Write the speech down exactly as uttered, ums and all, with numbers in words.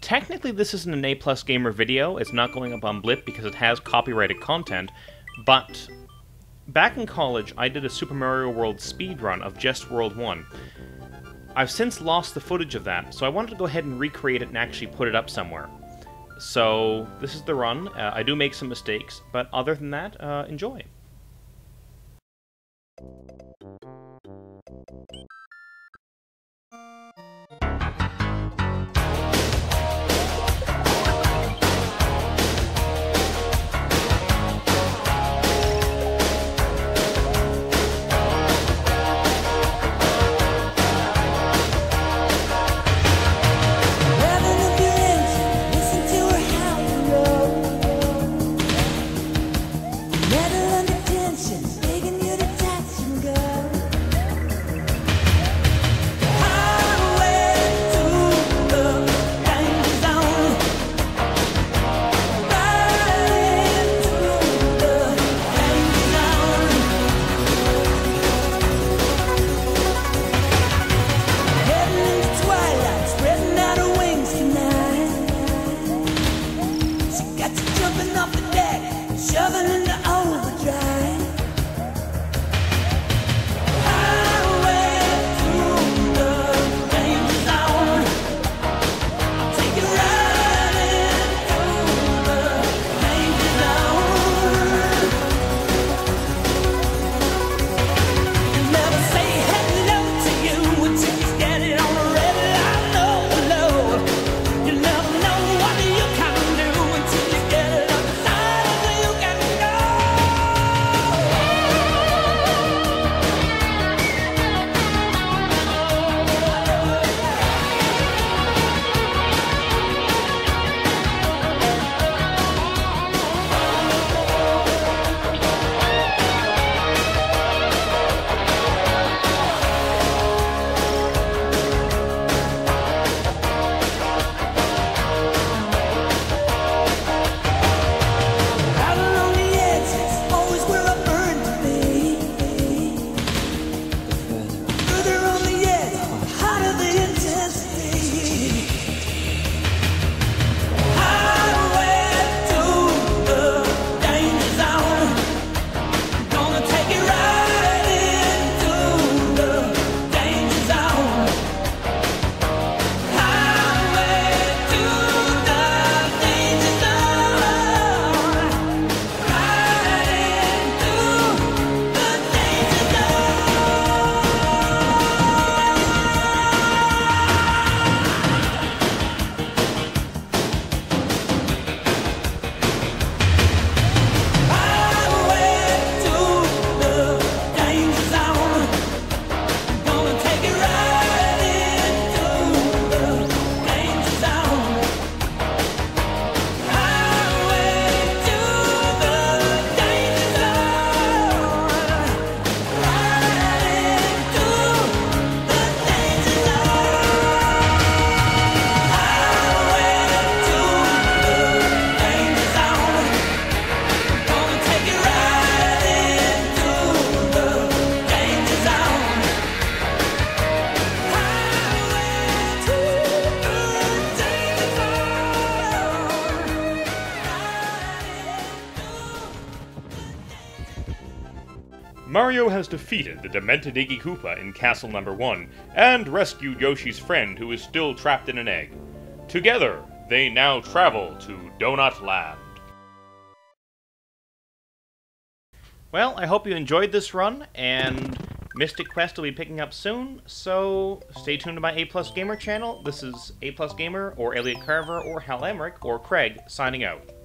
technically this isn't an A plus Gamer video, it's not going up on Blip because it has copyrighted content, but back in college I did a Super Mario World speedrun of just World one. I've since lost the footage of that, so I wanted to go ahead and recreate it and actually put it up somewhere. So, this is the run. Uh, I do make some mistakes, but other than that, uh, enjoy. Mario has defeated the demented Iggy Koopa in Castle Number one, and rescued Yoshi's friend who is still trapped in an egg. Together, they now travel to Donut Land. Well, I hope you enjoyed this run, and Mystic Quest will be picking up soon, so stay tuned to my A plus Gamer channel. This is A plus Gamer, or Elliot Carver, or Hal Emmerich, or Craig, signing out.